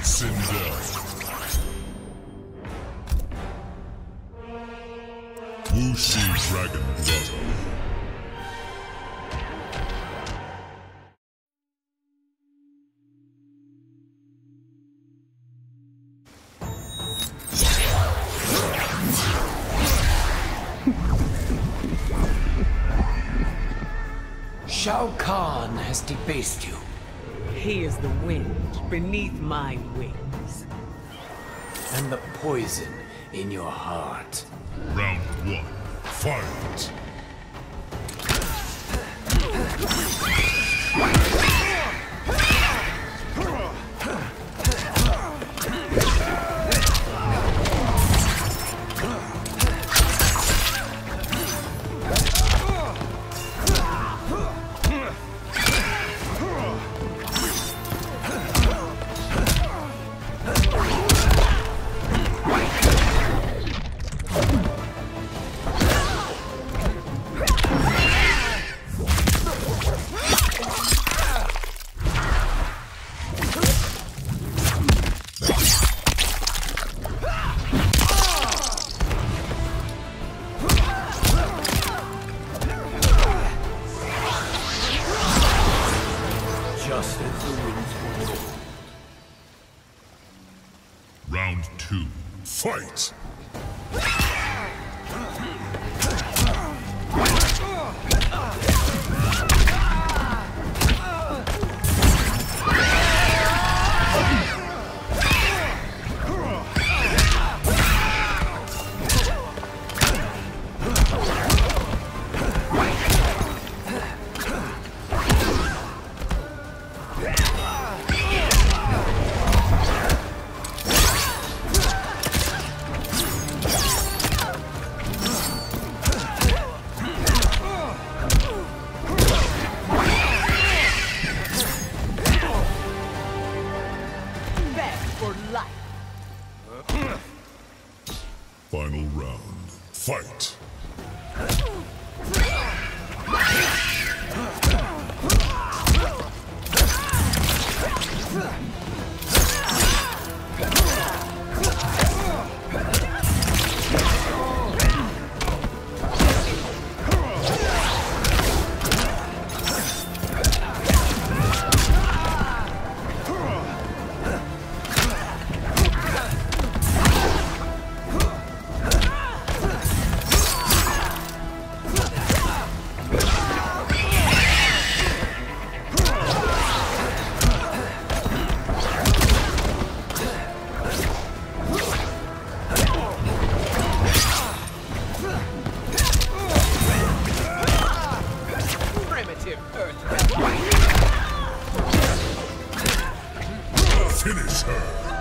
Sindel. Wuxi Dragon Grotto. Shao Kahn has debased you. He is the wind beneath my wings. And the poison in your heart. Round 1. Fight! Just as the winds blow. Round 2. Fight! Final round. Fight! Finish her!